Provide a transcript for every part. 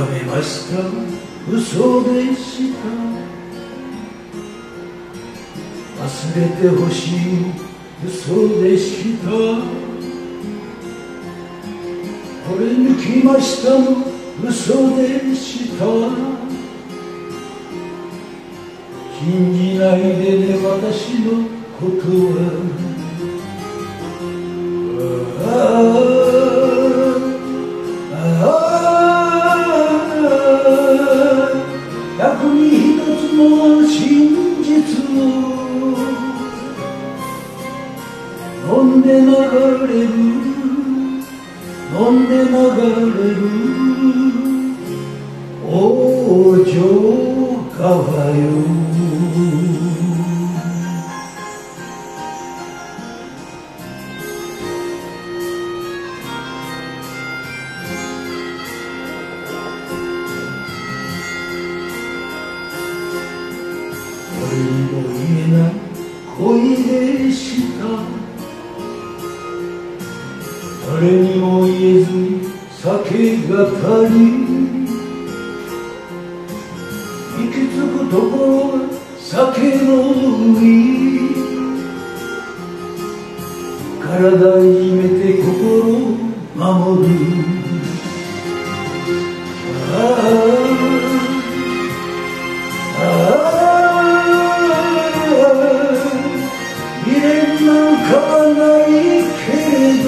めました、嘘でした。忘れてほしい、嘘でした。これ抜きましたの嘘でした。信じないでね、私のことは。百に一つの真実を飲んで流れる、飲んで流れる往生川よ。誰にも言えない恋でした。誰にも言えずに酒がかり、行き着くところは酒の海。体いじめて心を守る。未練なんかはないけれど、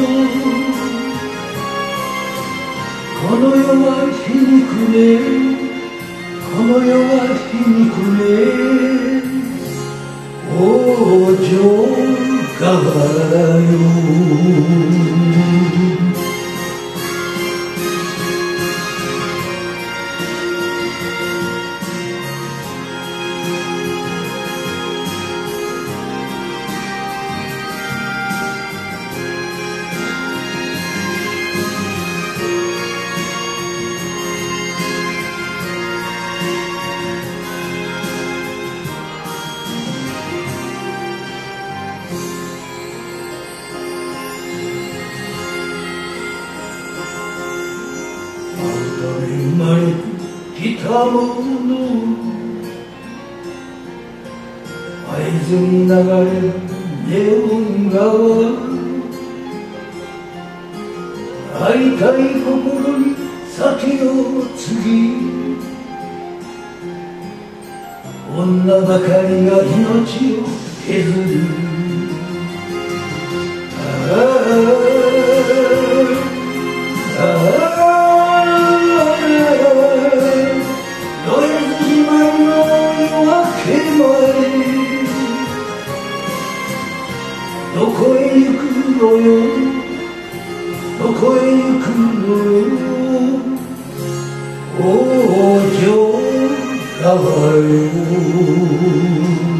この世は皮肉ね、この世は皮肉ね、往生川よ。生まれてきたもの、会津に流れるネオン川。会いたい心に酒を継ぎ、女ばかりが命を削る。どこへ行くのよ、どこへ行くのよ、往生川よ。